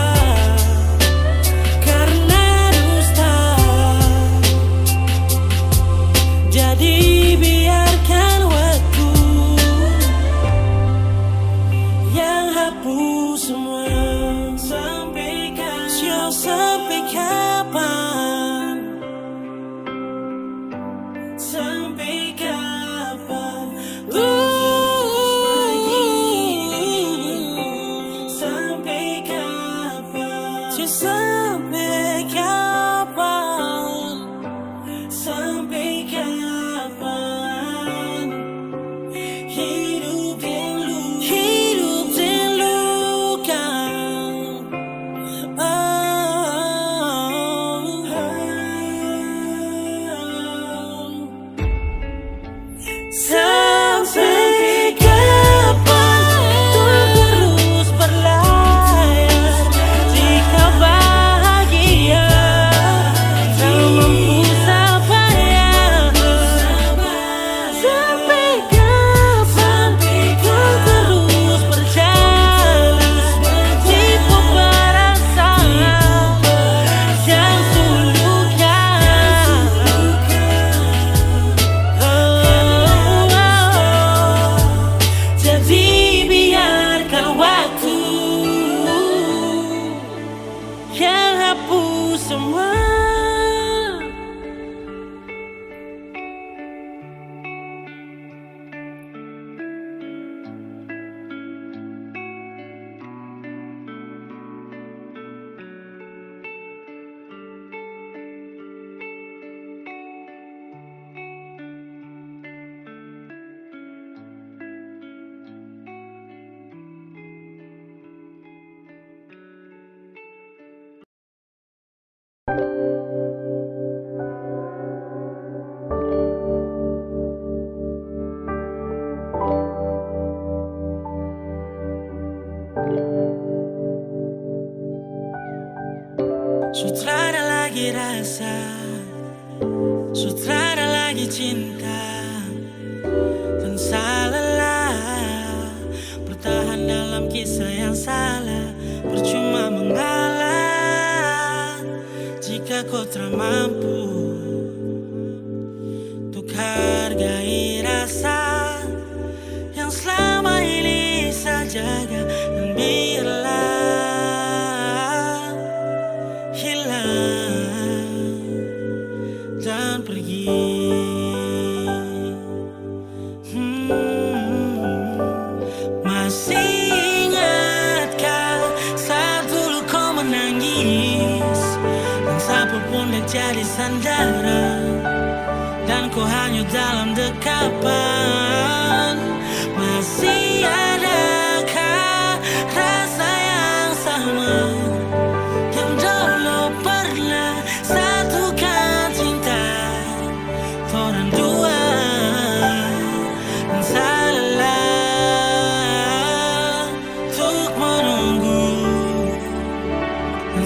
karena dusta? cinta dan salahlah bertahan dalam kisah yang salah. Percuma mengalah jika kau tak mampu untuk hargai rasa yang selama ini saya jaga, dan biarlah hilang dan pergi. Masih ingatkah saat dulu kau menangis dan sapu pundak jadi sandaran, dan kau hanyut dalam dekapan? Masih adakah rasa yang sama yang dulu pernah satukan cinta orang dua? Dan salahlah untuk menunggu, dan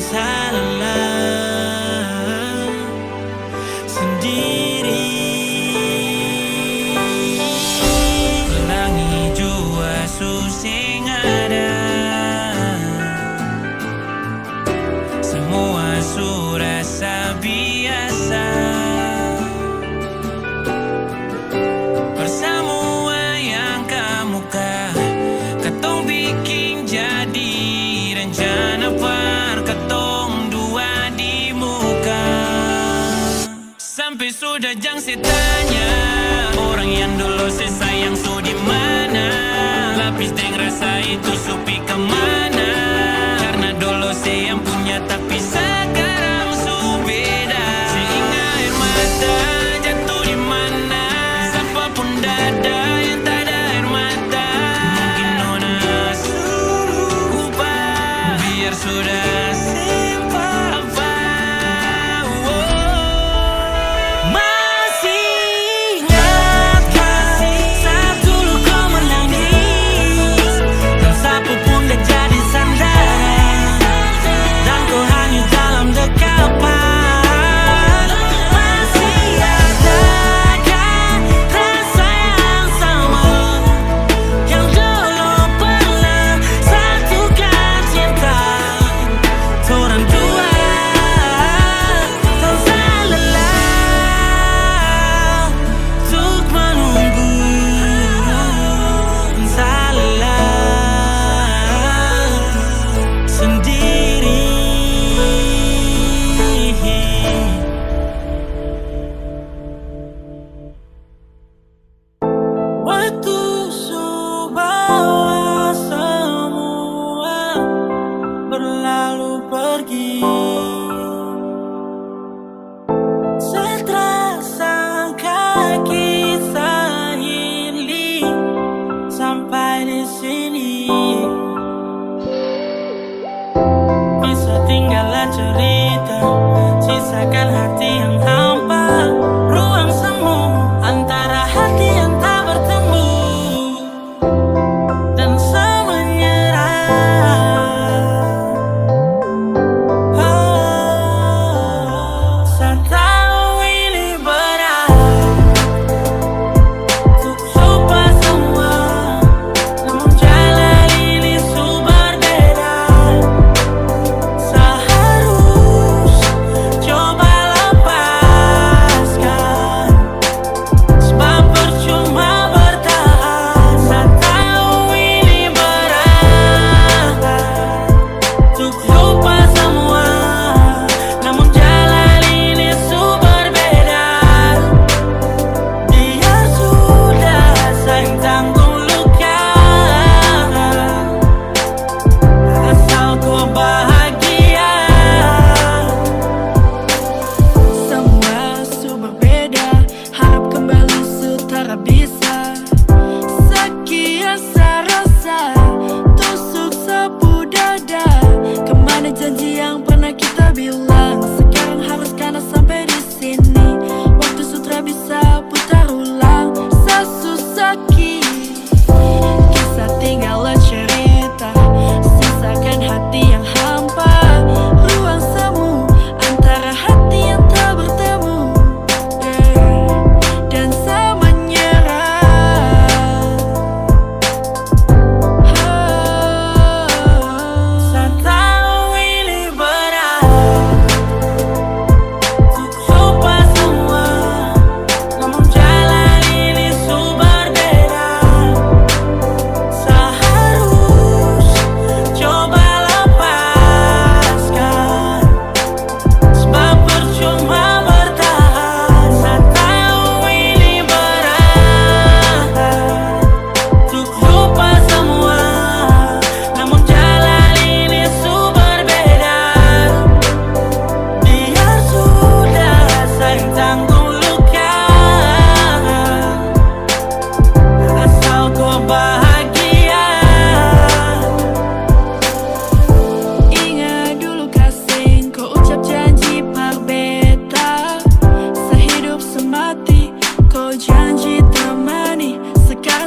salahlah sendiri. Pelangi jua susing ada, semua surasa biasa. Persamua yang kamu katong bikin jadi rencana par katong dua di muka. Sampai sudah jang tanya orang yang dulu saya sayang su di mana, lapis deng rasa itu supi kemana? Karena dulu saya yang punya tapi sekarang su beda. Sehingga air mata jatuh di mana, siapa pun dada yang tak ada air mata. Mungkin nona suruh ubah biar sudah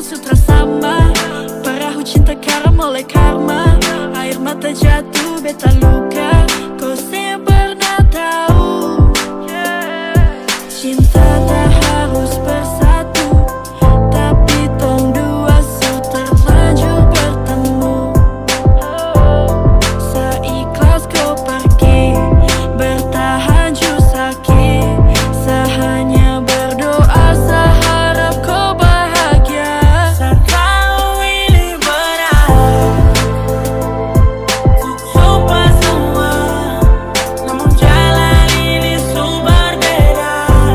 sutra sama. Perahu cinta karam oleh karma. Air mata jatuh beta luka. Kau saya pernah tahu cinta tak harus bersatu, tapi tong dua so terlanjur bertemu. Seikhlas kau pergi, bertahan jauh sakit. Sehanya berdoa, seharap kau bahagia.
Saat tahu ini berat, untuk coba semua, namun jalan ini so berbeda.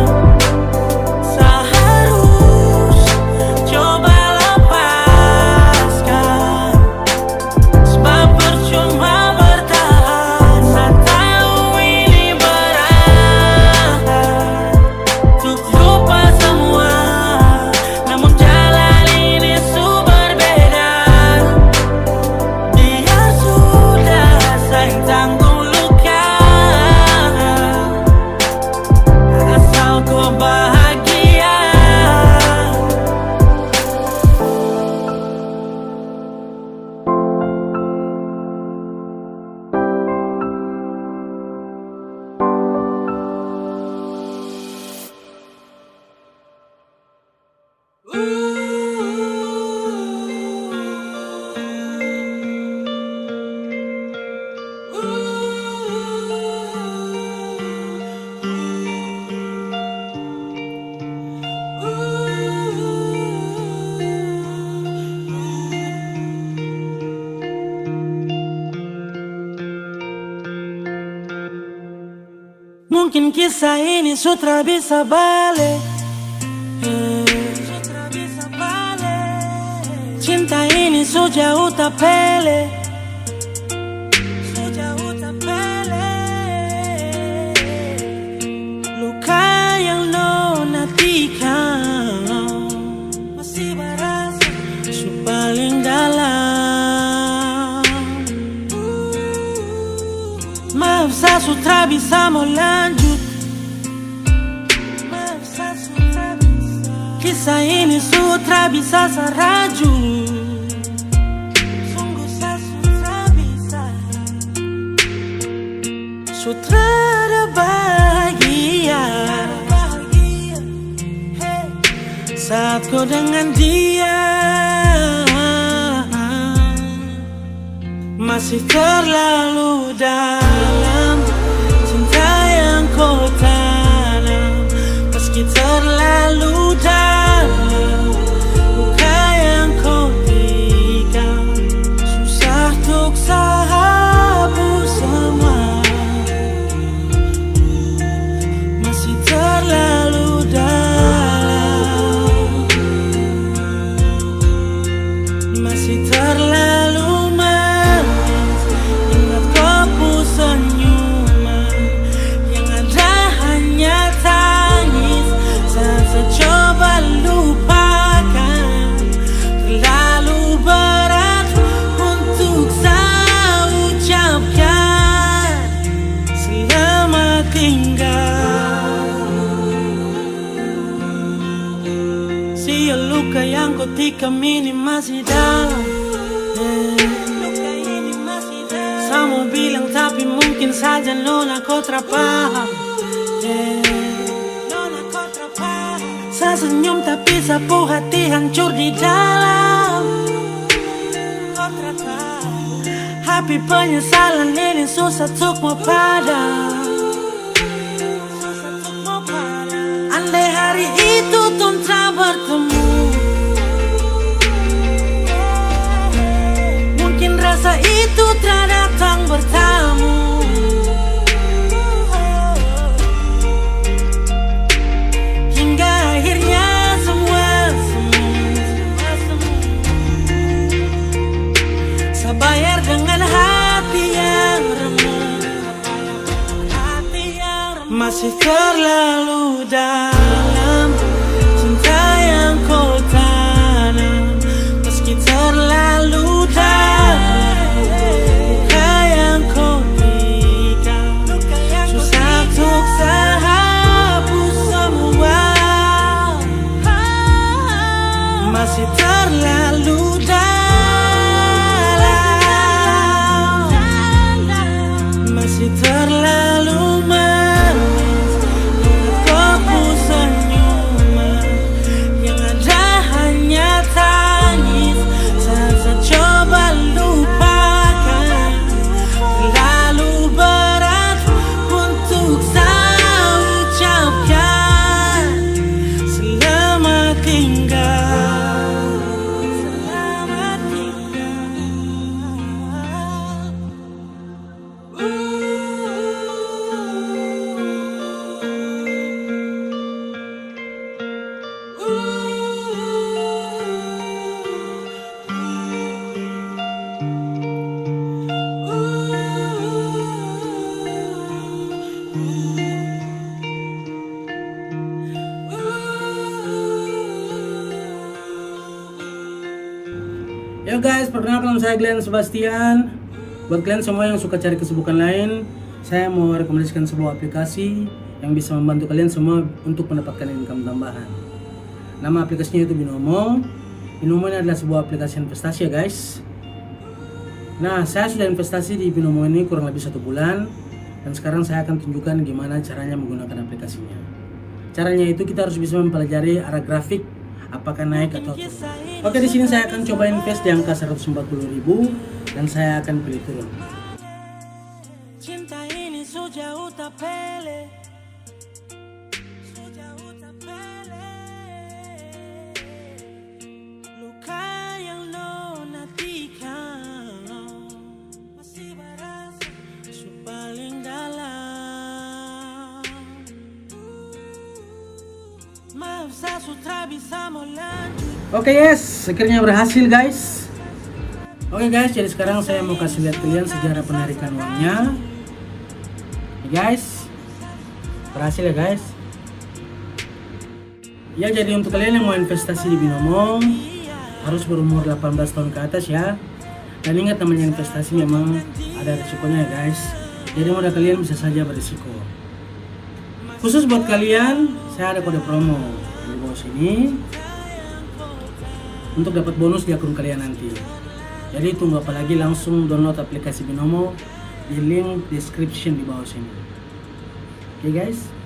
Seharus coba lepaskan, sebab percuma bertahan. Saat tahu ini berat, untuk lupa semua, namun jalan ini so berbeda. Biar sudah saya tanggung luka, asal kau bahagia. Mungkin kisah ini sutra bisa balik, cinta ini so jauh tak pele, luka yang lo nantikan masih berasa so paling dalam. Maaf saya sutra bisa mau lanjut, kisah ini sutra bisa seraju. Sungguh saya sutra bisa, sutra ada bahagia saat kau dengan dia. Masih terlalu dalam cinta yang kau tanam, meski terlalu dalam luka yang kau tikam. Susah untuk hapus semua, masih terlalu dalam, masih terlalu senyuman yang ada hanya tangis. Saat saya coba lupakan, terlalu berat untuk saya ucapkan selamat tinggal. Sia luka yang kau tikam ini masih dalam. Mau bilang tapi mungkin saja nona kau terpaham. Saya senyum tapi sapu hati hancur di dalam. Tapi penyesalan ini susah untuk mau padam. Andai hari itu tuh tak bertemu, mungkin rasa itu tak datang bertamu. Hingga akhirnya semua semu. Saya bayar dengan hati yang remuk, masih terlalu dalam cinta yang kau tanam, meski terlalu dalam luka yang kau tikam. Susah untuk saya hapus semua, masih terlalu dalam, masih terlalu manis. Tepu senyuman yang ada hanya tangis. Saat saya coba lupakan, terlalu berat untuk saya ucapkan. Selamat tinggal, selamat tinggal. Yo guys, perkenalkan saya Glenn Sebastian. Buat kalian semua yang suka cari kesibukan lain, saya mau rekomendasikan sebuah aplikasi yang bisa membantu kalian semua untuk mendapatkan income tambahan. Nama aplikasinya itu Binomo. Binomo ini adalah sebuah aplikasi investasi ya guys. Nah, saya sudah investasi di Binomo ini kurang lebih 1 bulan, dan sekarang saya akan tunjukkan gimana caranya menggunakan aplikasinya. Caranya itu kita harus bisa mempelajari arah grafik, apakah naik atau turun. Oke, di sini saya akan coba invest di angka 140.000 dan saya akan pilih turun. Cinta ini sejauh tak pele, sejauh tak pele. Luka yang lo nantikan masih berasa paling dalam. Maaf saya sudah bisa melanjut.
Oke yes, akhirnya berhasil guys. Oke guys, jadi sekarang saya mau kasih lihat kalian sejarah penarikan uangnya. Nih guys, berhasil ya guys. Ya, jadi untuk kalian yang mau investasi di Binomo harus berumur 18 tahun ke atas ya. Dan ingat, namanya investasi memang ada risikonya ya guys. Jadi modal kalian bisa saja berisiko. Khusus buat kalian, saya ada kode promo di bawah sini untuk dapat bonus di akun kalian nanti. Jadi tunggu apa lagi, langsung download aplikasi Binomo di link description di bawah sini. Oke guys.